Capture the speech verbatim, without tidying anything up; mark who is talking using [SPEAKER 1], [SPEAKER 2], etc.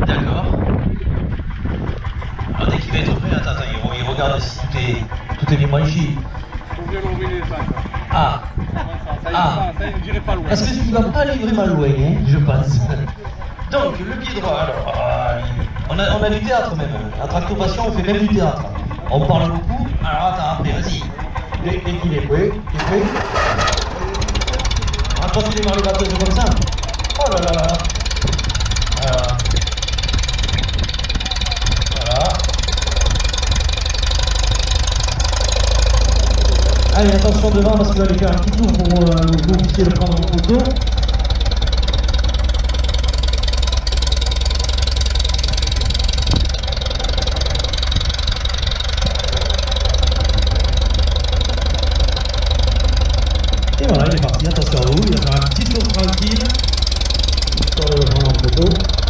[SPEAKER 1] D'accord. Alors dès qu'il va être prêt, attends, attends, il, il regarde si tout est, tout est bien branché.
[SPEAKER 2] Faut bien l'ouvrir les cinq.
[SPEAKER 1] Ah.
[SPEAKER 2] Ça,
[SPEAKER 1] Ah.
[SPEAKER 2] ça, ça n'irait pas loin.
[SPEAKER 1] Est-ce que tu vas pas aller vraiment loin, hein, je pense. Donc, le pied droit, alors, euh, on, a, on a du théâtre même. À Tractopassion, on fait même du théâtre. On parle beaucoup. Alors attends, après, vas-y. Dès dès qu'il est prêt, il est prêt. Ah, toi, tu démarres les batteuses comme ça. Oh là là là. Voilà. Voilà. Allez, attention devant parce qu'il va aller faire un petit tour pour euh, que vous puissiez le prendre en photo. Et voilà, il est parti, attention à vous, il va faire un petit tour tranquille, histoire de le prendre en photo.